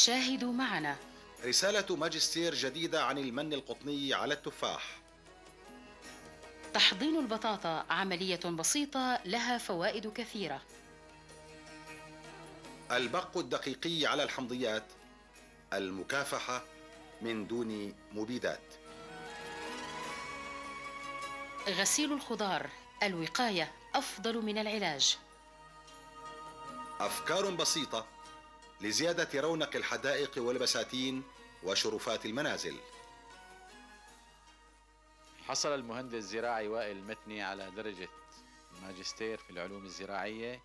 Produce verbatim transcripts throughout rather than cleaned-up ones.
شاهدوا معنا رسالة ماجستير جديدة عن المن القطني على التفاح. تحضير البطاطا عملية بسيطة لها فوائد كثيرة. البق الدقيقي على الحمضيات، المكافحة من دون مبيدات. غسيل الخضار، الوقاية أفضل من العلاج. أفكار بسيطة لزيادة رونق الحدائق والبساتين وشرفات المنازل. حصل المهندس الزراعي وائل المتني على درجة ماجستير في العلوم الزراعية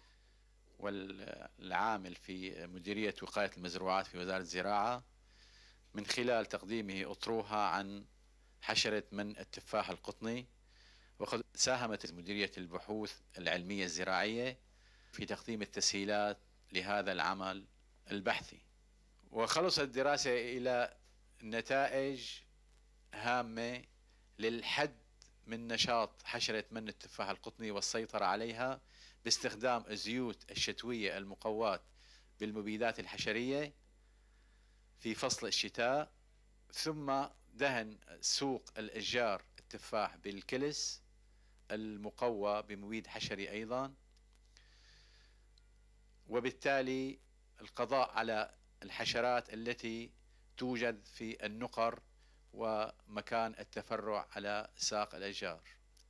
والعامل في مديرية وقاية المزروعات في وزارة الزراعة من خلال تقديمه أطروحة عن حشرة من التفاح القطني، وقد ساهمت مديرية البحوث العلمية الزراعية في تقديم التسهيلات لهذا العمل البحثي. وخلصت الدراسة إلى نتائج هامة للحد من نشاط حشرة من التفاح القطني والسيطرة عليها باستخدام الزيوت الشتوية المقوات بالمبيدات الحشرية في فصل الشتاء، ثم دهن سوق الأشجار التفاح بالكلس المقوى بمبيد حشري أيضا، وبالتالي القضاء على الحشرات التي توجد في النقر ومكان التفرع على ساق الأشجار.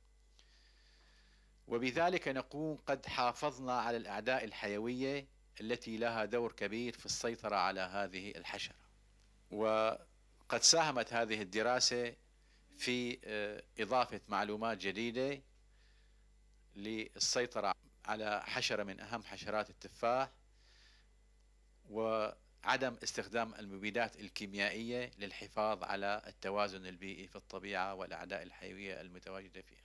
وبذلك نكون قد حافظنا على الأعداء الحيوية التي لها دور كبير في السيطرة على هذه الحشرة. وقد ساهمت هذه الدراسة في إضافة معلومات جديدة للسيطرة على حشرة من أهم حشرات التفاح، وعدم استخدام المبيدات الكيميائية للحفاظ على التوازن البيئي في الطبيعة والأعداء الحيوية المتواجدة فيها.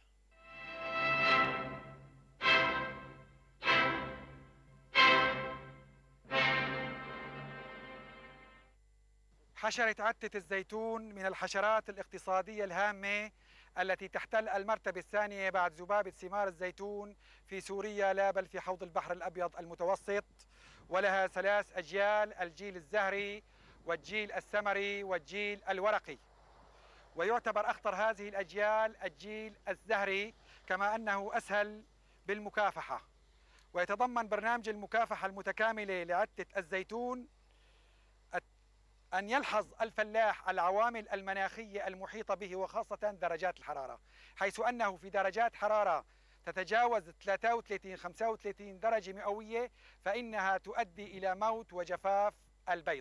حشرة عتة الزيتون من الحشرات الاقتصادية الهامة التي تحتل المرتبة الثانية بعد ذبابة ثمار الزيتون في سوريا لا بل في حوض البحر الأبيض المتوسط، ولها ثلاث أجيال: الجيل الزهري والجيل الثمري والجيل الورقي. ويعتبر أخطر هذه الأجيال الجيل الزهري كما أنه أسهل بالمكافحة. ويتضمن برنامج المكافحة المتكاملة لعتة الزيتون أن يلحظ الفلاح العوامل المناخية المحيطة به وخاصة درجات الحرارة، حيث أنه في درجات حرارة تتجاوز ثلاثة وثلاثين خمسة وثلاثين درجة مئوية فإنها تؤدي إلى موت وجفاف البيض.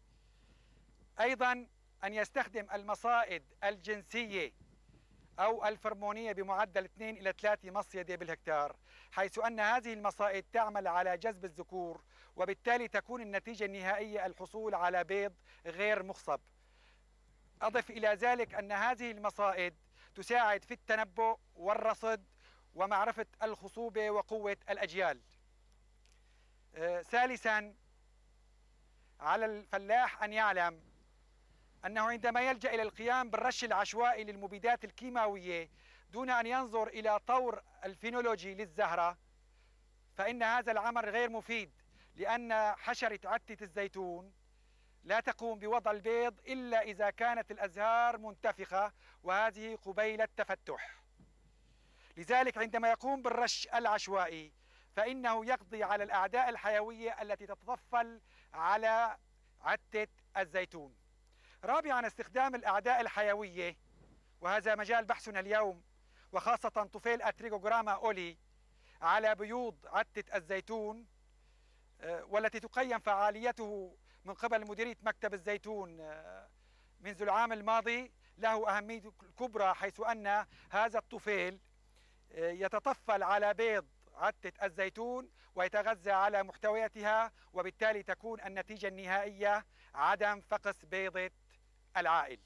أيضا أن يستخدم المصائد الجنسية أو الفرمونية بمعدل اثنين إلى ثلاثة مصيدة بالهكتار، حيث أن هذه المصائد تعمل على جذب الذكور، وبالتالي تكون النتيجة النهائية الحصول على بيض غير مخصب. أضف إلى ذلك أن هذه المصائد تساعد في التنبؤ والرصد ومعرفة الخصوبة وقوة الأجيال. آه، ثالثاً، على الفلاح أن يعلم أنه عندما يلجأ إلى القيام بالرش العشوائي للمبيدات الكيماوية دون أن ينظر إلى طور الفينولوجي للزهرة فإن هذا العمل غير مفيد، لأن حشرة عتة الزيتون لا تقوم بوضع البيض إلا إذا كانت الأزهار منتفخة، وهذه قبيل التفتح. لذلك عندما يقوم بالرش العشوائي فإنه يقضي على الأعداء الحيوية التي تتطفل على عتة الزيتون. رابعاً، استخدام الأعداء الحيوية، وهذا مجال بحثنا اليوم، وخاصة طفيل أتريغوغراما أولي على بيوض عتة الزيتون، والتي تقيم فعاليته من قبل مديرية مكتب الزيتون منذ العام الماضي، له أهمية كبرى، حيث أن هذا الطفيل يتطفل على بيض عتة الزيتون ويتغذى على محتوياتها، وبالتالي تكون النتيجة النهائية عدم فقس بيضة العائل.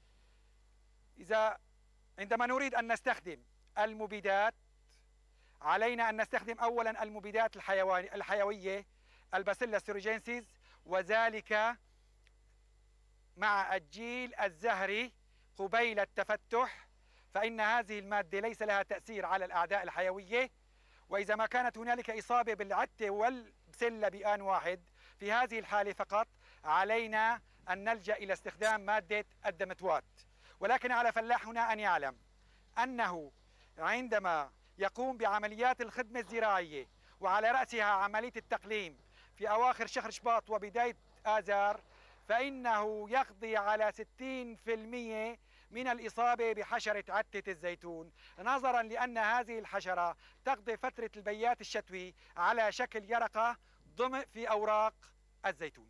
إذا عندما نريد أن نستخدم المبيدات علينا أن نستخدم أولا المبيدات الحيوانية الحيوية الباسيلا ستيروجينسيس، وذلك مع الجيل الزهري قبيل التفتح، فإن هذه المادة ليس لها تأثير على الأعداء الحيوية. وإذا ما كانت هنالك إصابة بالعتة والبسلة بآن واحد، في هذه الحالة فقط علينا أن نلجأ إلى استخدام مادة الدمتوات. ولكن على فلاحنا أن يعلم أنه عندما يقوم بعمليات الخدمة الزراعية وعلى رأسها عملية التقليم في أواخر شهر شباط وبداية آذار، فإنه يقضي على ستين بالمئة من الإصابة بحشرة عتة الزيتون، نظرا لأن هذه الحشرة تقضي فترة البيات الشتوي على شكل يرقة ضمن في أوراق الزيتون.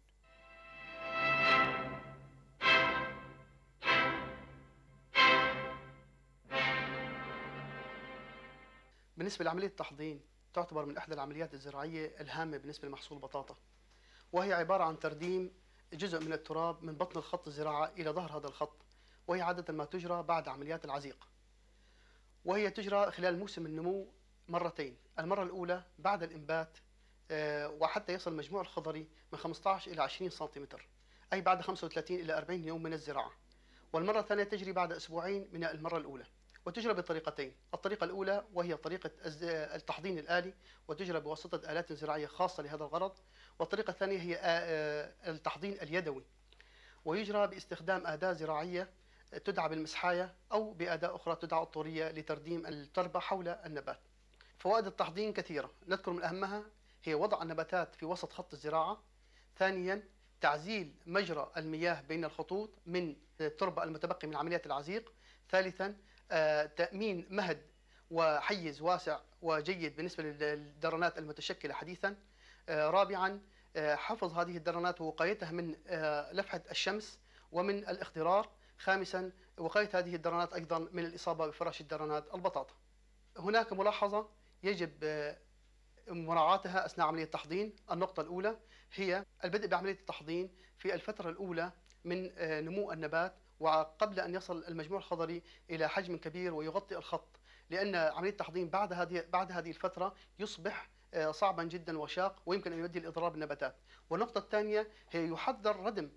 بالنسبة لعملية التحضين، تعتبر من إحدى العمليات الزراعية الهامة بالنسبة لمحصول البطاطا، وهي عبارة عن ترديم جزء من التراب من بطن الخط الزراعة إلى ظهر هذا الخط، وهي عادة ما تجرى بعد عمليات العزيق، وهي تجرى خلال موسم النمو مرتين، المرة الأولى بعد الإنبات وحتى يصل المجموع الخضري من خمسة عشر إلى عشرين سنتيمتر، أي بعد خمسة وثلاثين إلى أربعين يوم من الزراعة، والمرة الثانية تجري بعد أسبوعين من المرة الأولى، وتجرى بطريقتين. الطريقة الأولى وهي طريقة التحضين الآلي، وتجرى بواسطة آلات زراعية خاصة لهذا الغرض، والطريقة الثانية هي التحضين اليدوي، ويجرى باستخدام أداة زراعية تدعى بالمسحاية أو بأداة أخرى تدعى الطورية لترديم التربة حول النبات. فوائد التحضين كثيرة، نذكر من أهمها هي وضع النباتات في وسط خط الزراعة. ثانيا تعزيل مجرى المياه بين الخطوط من التربة المتبقي من عمليات العزيق. ثالثا تأمين مهد وحيز واسع وجيد بالنسبة للدرنات المتشكلة حديثا. رابعا حفظ هذه الدرنات ووقايتها من لفحة الشمس ومن الاخضرار. خامسا وقاية هذه الدرنات أيضا من الإصابة بفراش الدرنات البطاطا. هناك ملاحظة يجب مراعاتها أثناء عملية التحضين. النقطة الأولى هي البدء بعملية التحضين في الفترة الأولى من نمو النبات وقبل أن يصل المجموع الخضري إلى حجم كبير ويغطي الخط، لأن عملية التحضين بعد هذه بعد هذه الفترة يصبح صعبا جدا وشاق ويمكن أن يؤدي لإضرار بالنباتات. والنقطة الثانية هي يحذر ردم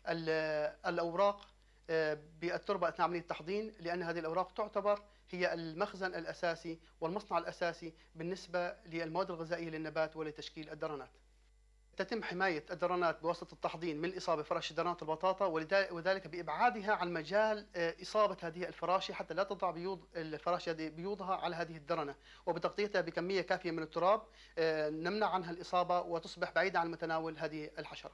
الأوراق بالتربة أثناء عملية التحضين، لأن هذه الأوراق تعتبر هي المخزن الأساسي والمصنع الأساسي بالنسبة للمواد الغذائية للنبات ولتشكيل الدرنات. تتم حماية الدرنات بواسطة التحضين من الإصابة بفراش درنات البطاطا، وذلك بإبعادها عن مجال إصابة هذه الفراشة حتى لا تضع بيوض الفراشة بيوضها على هذه الدرنة، وبتغطيتها بكمية كافية من التراب نمنع عنها الإصابة وتصبح بعيدة عن متناول هذه الحشرة.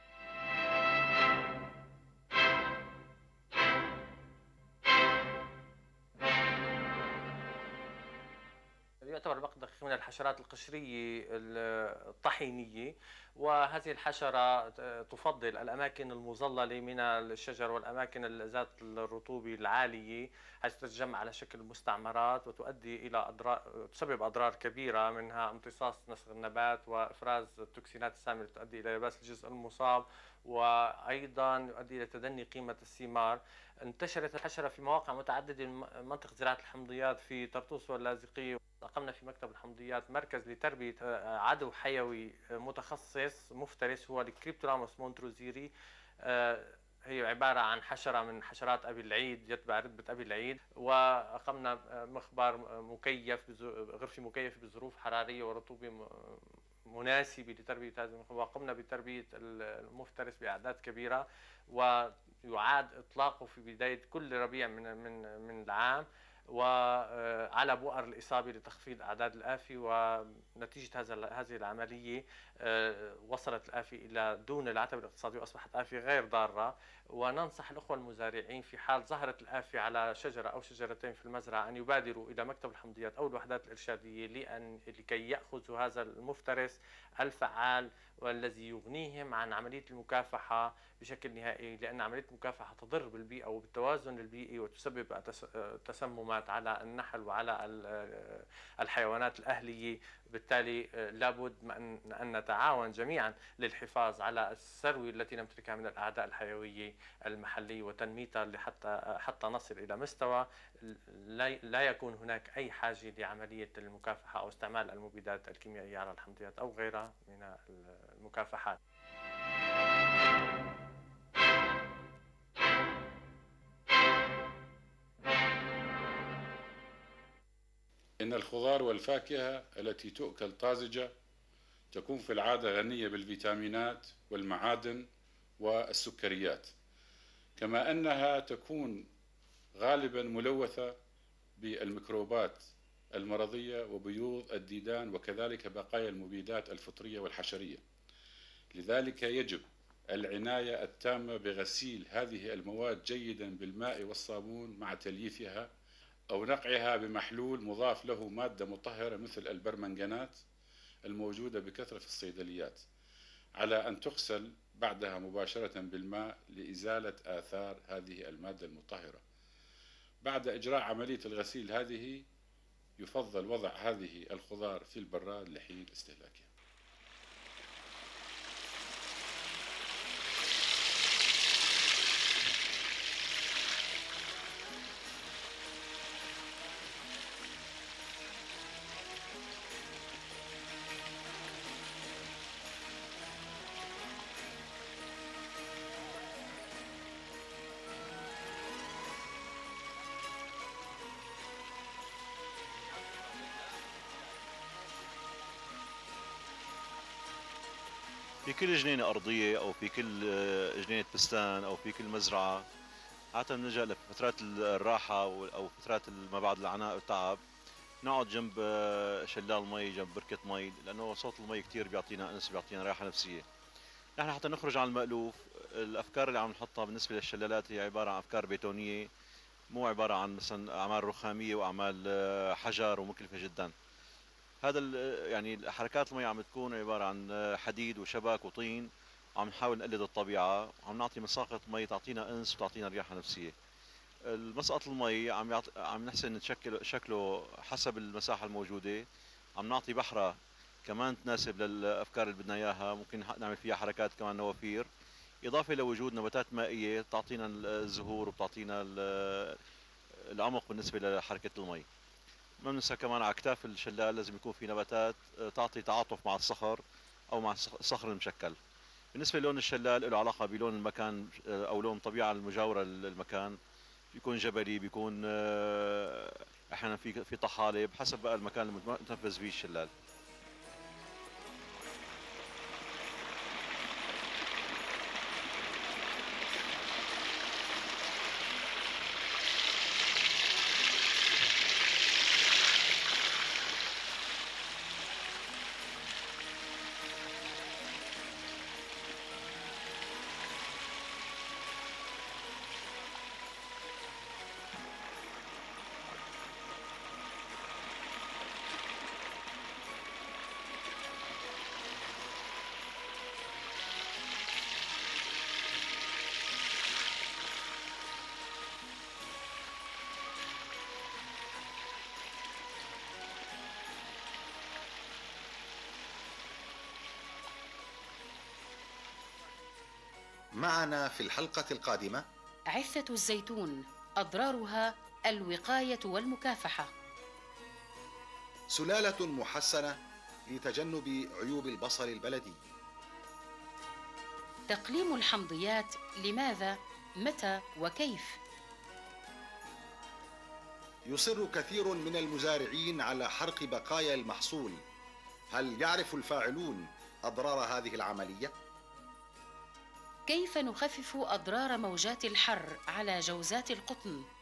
يعتبر البقدخ من الحشرات القشرية الطحينية، وهذه الحشرة تفضل الأماكن المظللة من الشجر والأماكن ذات الرطوبة العالية، حيث تتجمع على شكل مستعمرات وتؤدي إلى أضرار، تسبب أضرار كبيرة منها امتصاص نسر النبات وإفراز التوكسينات السامة التي تؤدي إلى يباس الجزء المصاب، وأيضا يؤدي إلى تدني قيمة الثمار. انتشرت الحشرة في مواقع متعددة من منطقة زراعة الحمضيات في طرطوس واللاذقية. أقمنا في مكتب الحمضيات مركز لتربية عدو حيوي متخصص مفترس هو الكريبتولاموس مونتروزيري. هي عبارة عن حشرة من حشرات أبي العيد، يتبع رتبة أبي العيد، وأقمنا مخبار مكيف غرفة مكيفة بظروف حرارية ورطوبة مناسبة لتربية هذه المخبار، وقمنا بتربية المفترس بأعداد كبيرة، ويعاد إطلاقه في بداية كل ربيع من من من العام وعلى بؤر الإصابة لتخفيض أعداد الآفة. ونتيجة هذا هذه العملية وصلت الآفة إلى دون العتب الاقتصادي وأصبحت آفة غير ضارة. وننصح الأخوة المزارعين في حال ظهرت الآفة على شجرة أو شجرتين في المزرعة أن يبادروا إلى مكتب الحمضيات أو الوحدات الإرشادية لأن لكي يأخذوا هذا المفترس الفعال والذي يغنيهم عن عملية المكافحة بشكل نهائي، لأن عملية المكافحة تضر بالبيئة وبالتوازن البيئي وتسبب تسممات على النحل وعلى الحيوانات الأهلية. بالتالي لابد أن نتعاون جميعا للحفاظ على الثروة التي نمتلكها من الأعداء الحيوية المحلية وتنميتها حتى حتى نصل إلى مستوى لا يكون هناك أي حاجة لعملية المكافحة أو استعمال المبيدات الكيميائية على الحمضيات أو غيرها من المكافحات. إن الخضار والفاكهة التي تؤكل طازجة تكون في العادة غنية بالفيتامينات والمعادن والسكريات، كما أنها تكون غالبا ملوثة بالميكروبات المرضية وبيوض الديدان وكذلك بقايا المبيدات الفطرية والحشرية. لذلك يجب العناية التامة بغسيل هذه المواد جيدا بالماء والصابون مع تلييفها أو نقعها بمحلول مضاف له مادة مطهرة مثل البرمنجانات الموجودة بكثرة في الصيدليات، على أن تغسل بعدها مباشرة بالماء لإزالة آثار هذه المادة المطهرة. بعد إجراء عملية الغسيل هذه يفضل وضع هذه الخضار في البراد لحين استهلاكها. في كل جنينة أرضية أو في كل جنينة بستان أو في كل مزرعة عادة بنلجأ لفترات الراحة أو فترات ما بعد العناء والتعب نقعد جنب شلال مي، جنب بركة مي، لأنه صوت المي كتير بيعطينا أنس، بيعطينا راحة نفسية. نحن حتى نخرج عن المألوف، الأفكار اللي عم نحطها بالنسبة للشلالات هي عبارة عن أفكار بيتونية، مو عبارة عن مثلا أعمال رخامية وأعمال حجر ومكلفة جدا. هذا يعني حركات المي عم تكون عبارة عن حديد وشبك وطين، عم نحاول نقلد الطبيعة، عم نعطي مساقط مي تعطينا أنس وتعطينا رياحة نفسية. المسقط المي عم يعط... عم نحسن نشكل شكله حسب المساحة الموجودة، عم نعطي بحرة كمان تناسب للأفكار اللي بدنا إياها، ممكن نعمل فيها حركات كمان نوافير، إضافة لوجود نباتات مائية تعطينا الزهور وبتعطينا العمق بالنسبة لحركة المي. ما بننسى كمان على أكتاف الشلال لازم يكون في نباتات تعطي تعاطف مع الصخر أو مع الصخر المشكل. بالنسبة للون الشلال له علاقة بلون المكان أو لون الطبيعة المجاورة للمكان، بيكون جبلي، بيكون أحيانا في في طحالب، حسب بقى المكان اللي متنفذ فيه الشلال. معنا في الحلقة القادمة عفة الزيتون، أضرارها الوقاية والمكافحة. سلالة محسنة لتجنب عيوب البصل البلدي. تقليم الحمضيات، لماذا، متى وكيف؟ يصر كثير من المزارعين على حرق بقايا المحصول، هل يعرف الفاعلون أضرار هذه العملية؟ كيف نخفف أضرار موجات الحر على جوزات القطن؟